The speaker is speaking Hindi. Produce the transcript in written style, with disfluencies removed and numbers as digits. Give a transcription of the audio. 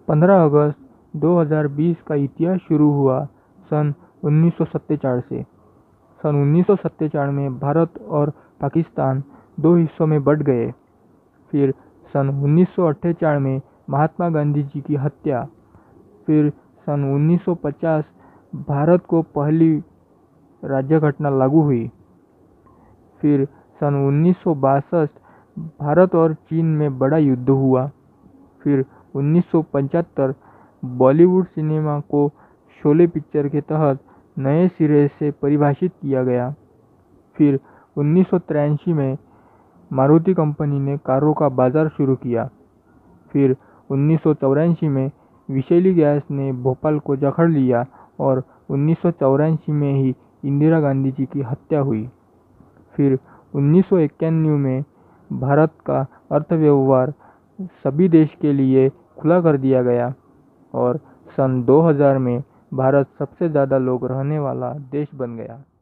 15 अगस्त 2020 का इतिहास शुरू हुआ सन 1947 से। सन 1947 में भारत और पाकिस्तान दो हिस्सों में बंट गए। फिर सन 1948 में महात्मा गांधी जी की हत्या। फिर सन 1950 भारत को पहली राज्य घटना लागू हुई। फिर सन 1962 भारत और चीन में बड़ा युद्ध हुआ। फिर 1975 बॉलीवुड सिनेमा को शोले पिक्चर के तहत नए सिरे से परिभाषित किया गया। फिर 1983 में मारुति कंपनी ने कारों का बाजार शुरू किया। फिर 1984 में विषैली गैस ने भोपाल को जकड़ लिया और 1984 में ही इंदिरा गांधी जी की हत्या हुई। फिर 1991 में भारत का अर्थव्यवहार सभी देश के लिए खुला कर दिया गया और सन 2000 में भारत सबसे ज़्यादा लोग रहने वाला देश बन गया।